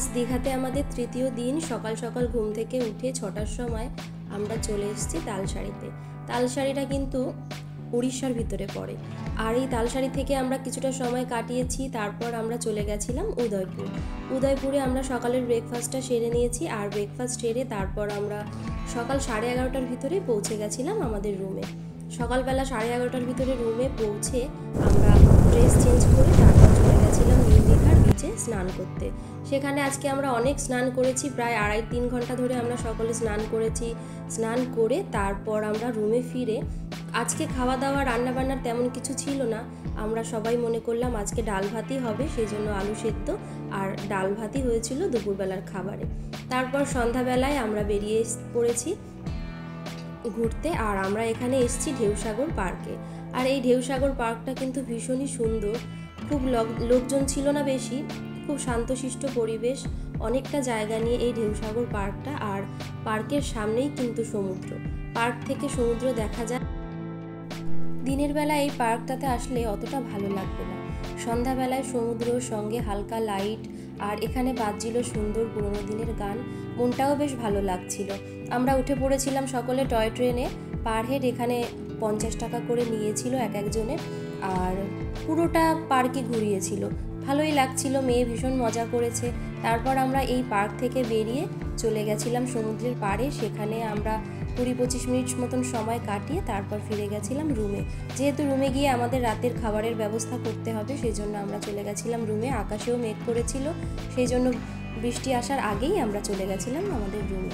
আজ দীঘাতে আমাদের তৃতীয় দিন। সকাল সকাল ঘুম থেকে উঠে 6টার সময় আমরা চলে এসেছি তালসারিতে। তালসারিটা কিন্তু উড়িষ্যার ভিতরে পড়ে। আর এই তালসারি থেকে আমরা কিছুটা সময় কাটিয়েছি। তারপর আমরা চলে গেছিলাম উদয়পুরে আমরা সকালের ব্রেকফাস্টটা সেরে নিয়েছি। আর ব্রেকফাস্ট সেরে তারপর আমরা সকাল 11:30টার ভিতরে পৌঁছে গেছিলাম আমাদের রুমে। সকালবেলা 11:30টার ভিতরে রুমে পৌঁছে আমরা ড্রেস চেঞ্জ করে তারপর চলে গেছিলাম নিউ দীঘার বিচে স্নান করতে। সেখানে আজকে আমরা অনেক স্নান করেছি, প্রায় 2.5-3 ঘন্টা ধরে আমরা সকলে স্নান করেছি। স্নান করে তারপর আমরা রুমে ফিরে আজকে খাওয়া দাওয়া রান্নাবান্নার তেমন কিছু ছিল না। আমরা সবাই মনে করলাম আজকে ডাল ভাতই হবে, সেই জন্য আলু সেদ্ধ আর ডাল ভাতই হয়েছিল দুপুরবেলার খাবারে। তারপর সন্ধ্যাবেলায় আমরা বেরিয়ে পড়েছি ঘুরতে। আর আমরা এখানে এসেছি ঢেউসাগর পার্কে। আর এই ঢেউসাগর পার্কটা কিন্তু ভীষণই সুন্দর, খুব লোকজন ছিল না বেশি, খুব শান্তশিষ্ট পরিবেশ, অনেকটা জায়গা নিয়ে এই ঢেউসাগর পার্কটা। আর পার্কের সামনেই কিন্তু সমুদ্র, পার্ক থেকে সমুদ্র দেখা যায়। দিনের বেলা এই পার্কটাতে আসলে অতটা ভালো লাগবে না, সন্ধ্যাবেলায় সমুদ্রর সঙ্গে হালকা লাইট আর এখানে বাজছিল সুন্দর পুরোনো দিনের গান, মনটাও বেশ ভালো লাগছিল। আমরা উঠে পড়েছিলাম সকলে টয় ট্রেনে। পার হেড এখানে 50 টাকা করে নিয়েছিল এক একজনে, আর পুরোটা পার্কে ঘুরিয়েছিল। ভালোই লাগছিল, মেয়ে ভীষণ মজা করেছে। তারপর আমরা এই পার্ক থেকে বেরিয়ে চলে গেছিলাম সমুদ্রের পাড়ে। সেখানে আমরা 20-25 মিনিট মতন সময় কাটিয়ে তারপর ফিরে গেছিলাম রুমে। যেহেতু রুমে গিয়ে আমাদের রাতের খাবারের ব্যবস্থা করতে হবে, সেই জন্য আমরা চলে গেছিলাম রুমে। আকাশেও মেঘ করেছিল, সেই জন্য বৃষ্টি আসার আগেই আমরা চলে গেছিলাম আমাদের রুমে।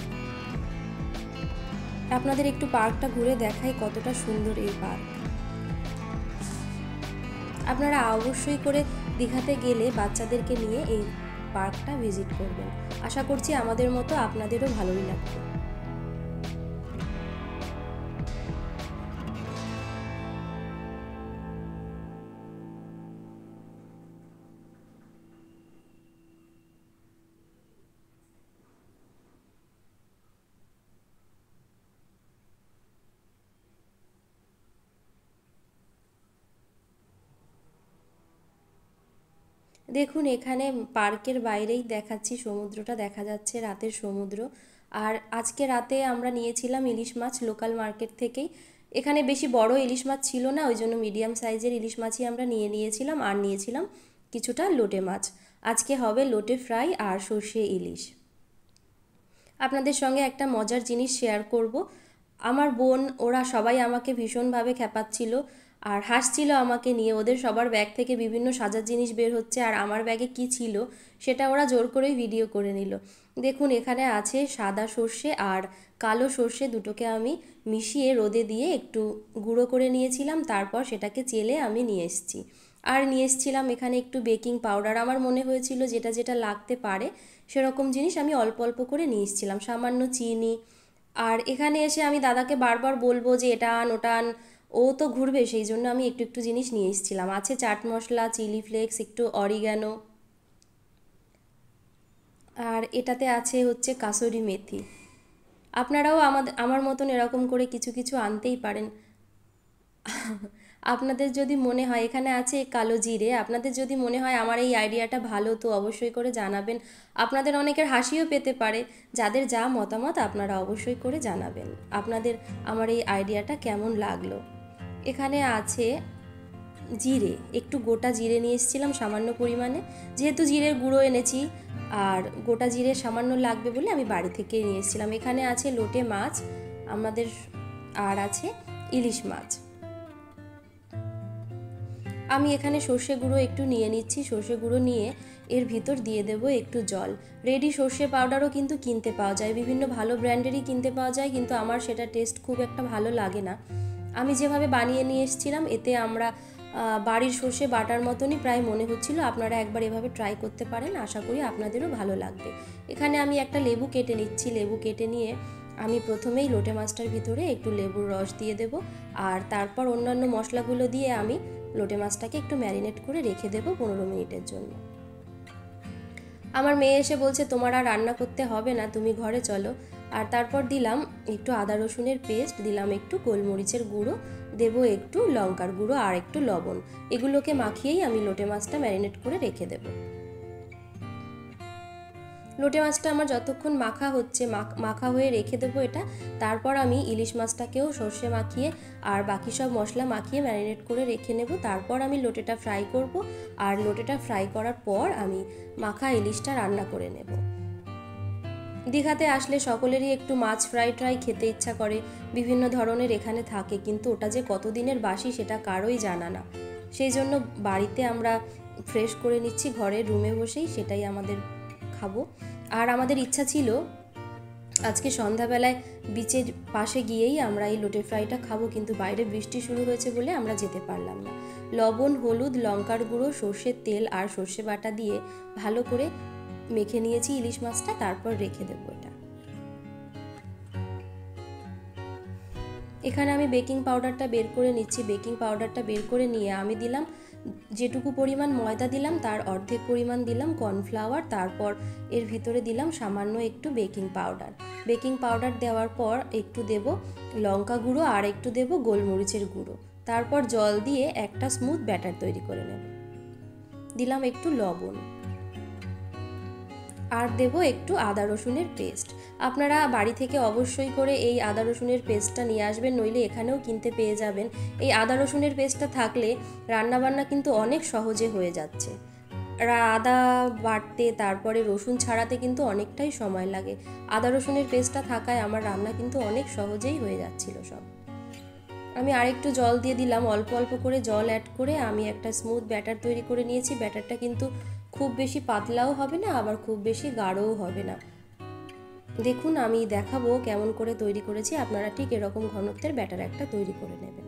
আপনাদের একটু পার্কটা ঘুরে দেখাই কতটা সুন্দর এই পার্ক। আপনারা অবশ্যই করে দীঘাতে গেলে বাচ্চাদেরকে নিয়ে এই পার্কটা ভিজিট করবেন। আশা করছি আমাদের মতো আপনাদেরও ভালোই লাগবে। দেখুন এখানে পার্কের বাইরেই দেখাচ্ছি, সমুদ্রটা দেখা যাচ্ছে, রাতের সমুদ্র। আর আজকে রাতে আমরা নিয়েছিলাম ইলিশ মাছ লোকাল মার্কেট থেকেই। এখানে বেশি বড় ইলিশ মাছ ছিল না, ওই জন্য মিডিয়াম সাইজের ইলিশ মাছই আমরা নিয়েছিলাম। আর নিয়েছিলাম কিছুটা লোটে মাছ। আজকে হবে লোটে ফ্রাই আর সর্ষে ইলিশ। আপনাদের সঙ্গে একটা মজার জিনিস শেয়ার করব। আমার বোন ওরা সবাই আমাকে ভীষণভাবে খেপাচ্ছিল আর হাসছিল আমাকে নিয়ে। ওদের সবার ব্যাগ থেকে বিভিন্ন সাজার জিনিস বের হচ্ছে, আর আমার ব্যাগে কি ছিল সেটা ওরা জোর করেই ভিডিও করে নিল। দেখুন এখানে আছে সাদা সর্ষে আর কালো সর্ষে, দুটোকে আমি মিশিয়ে রোদে দিয়ে একটু গুঁড়ো করে নিয়েছিলাম। তারপর সেটাকে চেলে আমি নিয়ে এসেছি। আর নিয়ে এসেছিলাম এখানে একটু বেকিং পাউডার। আমার মনে হয়েছিল যেটা যেটা লাগতে পারে সেরকম জিনিস আমি অল্প অল্প করে নিয়ে এসেছিলাম, সামান্য চিনি। আর এখানে এসে আমি দাদাকে বারবার বলবো যে এটা আন ওটা আন, ও তো ঘুরবে, সেই জন্য আমি একটু একটু জিনিস নিয়ে এসেছিলাম। আছে চাট মশলা, চিলি ফ্লেক্স, একটু অরিগ্যানো, আর এটাতে আছে হচ্ছে কাসুরি মেথি। আপনারাও আমার মতন এরকম করে কিছু কিছু আনতেই পারেন। আপনাদের যদি মনে হয়, এখানে আছে কালো জিরে, আপনাদের যদি মনে হয় আমার এই আইডিয়াটা ভালো তো অবশ্যই করে জানাবেন। আপনাদের অনেকের হাসিও পেতে পারে, যাদের যা মতামত আপনারা অবশ্যই করে জানাবেন আপনাদের আমার এই আইডিয়াটা কেমন লাগলো। এখানে আছে জিরে, একটু গোটা জিরে নিয়ে এসেছিলাম সামান্য পরিমাণে, যেহেতু জিরের গুঁড়ো এনেছি আর গোটা জিরে সামান্য লাগবে বলে আমি বাড়ি থেকে নিয়ে এসেছিলাম। এখানে আছে লোটে মাছ আমাদের, আর আছে ইলিশ মাছ। আমি এখানে সর্ষে গুঁড়ো একটু নিয়ে নিচ্ছি। সর্ষে গুঁড়ো নিয়ে এর ভিতর দিয়ে দেব একটু জল। রেডি সর্ষে পাউডারও কিন্তু কিনতে পাওয়া যায়, বিভিন্ন ভালো ব্র্যান্ডেরই কিনতে পাওয়া যায়, কিন্তু আমার সেটা টেস্ট খুব একটা ভালো লাগে না। আমি যেভাবে বানিয়ে নিয়ে এসেছিলাম এতে আমরা বাড়ির সর্ষে বাটার মতনই প্রায় মনে হচ্ছিল। আপনারা একবার এভাবে ট্রাই করতে পারেন, আশা করি আপনাদেরও ভালো লাগবে। এখানে আমি একটা লেবু কেটে নিচ্ছি। লেবু কেটে নিয়ে আমি প্রথমেই লোটে মাছটার ভিতরে একটু লেবুর রস দিয়ে দেব, আর তারপর অন্যান্য মশলাগুলো দিয়ে আমি লোটে মাছটাকে একটু ম্যারিনেট করে রেখে দেবো 15 মিনিটের জন্য। আমার মেয়ে এসে বলছে তোমার আর রান্না করতে হবে না, তুমি ঘরে চলো। আর তারপর দিলাম একটু আদা রসুনের পেস্ট, দিলাম একটু গোলমরিচের গুঁড়ো, দেব একটু লঙ্কার গুঁড়ো আর একটু লবণ। এগুলোকে মাখিয়েই আমি লোটে মাছটা ম্যারিনেট করে রেখে দেব। লোটে মাছটা আমার যতক্ষণ মাখা হচ্ছে, মাখা হয়ে রেখে দেবো এটা। তারপর আমি ইলিশ মাছটাকেও সর্ষে মাখিয়ে আর বাকি সব মশলা মাখিয়ে ম্যারিনেট করে রেখে নেব। তারপর আমি লোটেটা ফ্রাই করব, আর লোটেটা ফ্রাই করার পর আমি মাখা ইলিশটা রান্না করে নেব। দীঘাতে আসলে সকলেরই একটু মাছ ফ্রাই খেতে ইচ্ছা করে, বিভিন্ন ধরনের এখানে থাকে, কিন্তু ওটা যে কতদিনের বাসি সেটা কারোই জানা না। সেই জন্য বাড়িতে আমরা ফ্রেশ করে নিচ্ছি ঘরে রুমে বসেই, সেটাই আমাদের খাবো। আর আমাদের ইচ্ছা ছিল আজকে সন্ধ্যাবেলায় বিচের পাশে গিয়েই আমরা এই লোটে ফ্রাইটা খাবো, কিন্তু বাইরে বৃষ্টি শুরু হয়েছে বলে আমরা যেতে পারলাম না। লবণ, হলুদ, লঙ্কার গুঁড়ো, সর্ষের তেল আর সর্ষে বাটা দিয়ে ভালো করে মেখে নিয়েছি ইলিশ মাছটা, তারপর রেখে দেবো এটা। এখানে আমি বেকিং পাউডারটা বের করে নিচ্ছি। বেকিং পাউডারটা বের করে নিয়ে আমি দিলাম যেটুকু পরিমাণ ময়দা দিলাম তার অর্ধেক পরিমাণ দিলাম কর্নফ্লাওয়ার, তারপর এর ভিতরে দিলাম সামান্য একটু বেকিং পাউডার। বেকিং পাউডার দেওয়ার পর একটু দেব লঙ্কা গুঁড়ো আর একটু দেব গোলমরিচের গুঁড়ো, তারপর জল দিয়ে একটা স্মুথ ব্যাটার তৈরি করে নেব। দিলাম একটু লবণ আর দেব একটু আদা রসুনের পেস্ট। আপনারা বাড়ি থেকে অবশ্যই করে এই আদা রসুনের পেস্টটা নিয়ে আসবেন, নইলে এখানেও কিনতে পেয়ে যাবেন। এই আদা রসুনের পেস্টটা থাকলে রান্নাবান্না কিন্তু অনেক সহজে হয়ে যাচ্ছে। আদা বাটতে তারপরে রসুন ছাড়াতে কিন্তু অনেকটাই সময় লাগে। আদা রসুনের পেস্টটা থাকায় আমার রান্না কিন্তু অনেক সহজেই হয়ে যাচ্ছিল সব। আমি আরেকটু জল দিয়ে দিলাম, অল্প অল্প করে জল অ্যাড করে আমি একটা স্মুথ ব্যাটার তৈরি করে নিয়েছি। ব্যাটারটা কিন্তু খুব বেশি পাতলাও হবে না, আবার খুব বেশি গাঢ়ও হবে না। দেখুন আমি দেখাবো কেমন করে তৈরি করেছি, আপনারা ঠিক এরকম ঘনত্বের ব্যাটার একটা তৈরি করে নেবেন।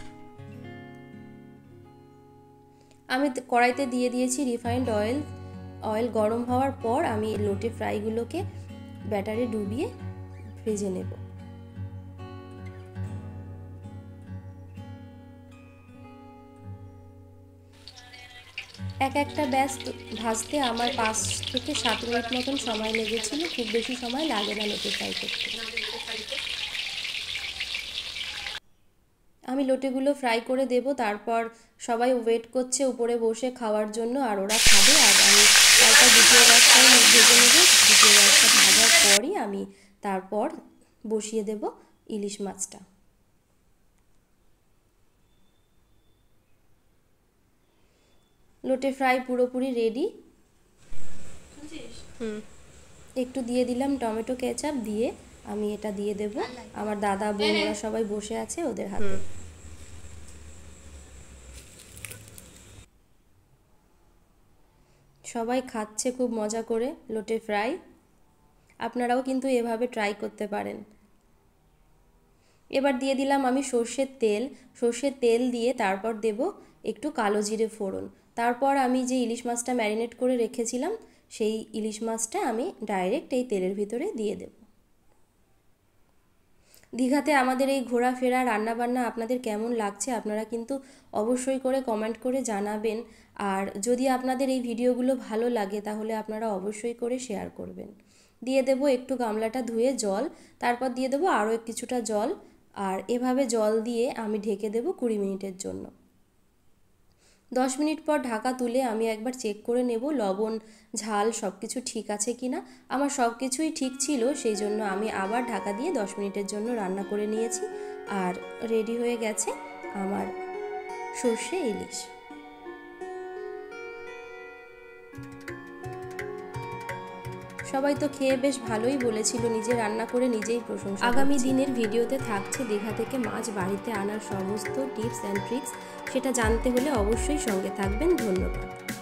আমি কড়াইতে দিয়ে দিয়েছি রিফাইন্ড অয়েল। অয়েল গরম হওয়ার পর আমি লোটে ফ্রাইগুলোকে ব্যাটারে ডুবিয়ে ভেজে নেব। একটা ব্যাচ ভাজতে আমার 5 থেকে 7 মিনিট মতন সময় লেগেছিল, খুব বেশি সময় লাগে না লোটে ফ্রাই করতে। আমি লোটেগুলো ফ্রাই করে দেব, তারপর সবাই ওয়েট করছে উপরে বসে খাওয়ার জন্য, আর ওরা খাবে। আর আমি তারপর দ্বিতীয় ব্যাচটাও ভেজে নেব। দ্বিতীয় ব্যাচটা ভাজার পরই আমি তারপর বসিয়ে দেব ইলিশ মাছটা। লোটে ফ্রাই পুরোপুরি রেডি। একটু দিয়ে দিলাম টমেটো কেচাপ, দিয়ে আমি এটা দিয়ে দেব। আমার দাদা বোন ওরা সবাই বসে আছে ওদের হাতে। সবাই খাচ্ছে খুব মজা করে লোটে ফ্রাই। আপনারাও কিন্তু এভাবে ট্রাই করতে পারেন। এবার দিয়ে দিলাম আমি সর্ষের তেল দিয়ে তারপর দেব একটু কালো জিরে ফোড়ন। তারপর আমি যে ইলিশ মাছটা ম্যারিনেট করে রেখেছিলাম সেই ইলিশ মাছটা আমি ডাইরেক্ট এই তেলের ভিতরে দিয়ে দেব। দীঘাতে আমাদের এই ঘোরাফেরা রান্নাবান্না আপনাদের কেমন লাগছে আপনারা কিন্তু অবশ্যই করে কমেন্ট করে জানাবেন। আর যদি আপনাদের এই ভিডিওগুলো ভালো লাগে তাহলে আপনারা অবশ্যই করে শেয়ার করবেন। দিয়ে দেব একটু গামলাটা ধুয়ে জল, তারপর দিয়ে দেব আরও কিছুটা জল, আর এভাবে জল দিয়ে আমি ঢেকে দেব 20 মিনিটের জন্য। 10 মিনিট পর ঢাকা তুলে আমি একবার চেক করে নেব লবণ ঝাল সব কিছু ঠিক আছে কিনা। আমার সব কিছুই ঠিক ছিল, সেই জন্য আমি আবার ঢাকা দিয়ে 10 মিনিটের জন্য রান্না করে নিয়েছি। আর রেডি হয়ে গেছে আমার সর্ষে ইলিশ। সবাই তো খেয়ে বেশ ভালোই বলেছিল, নিজে রান্না করে নিজেই প্রশংসা। আগামী দিনের ভিডিওতে থাকছে দীঘা থেকে মাছ বাড়িতে আনার সমস্ত টিপস অ্যান্ড ট্রিক্স, সেটা জানতে হলে অবশ্যই সঙ্গে থাকবেন। ধন্যবাদ।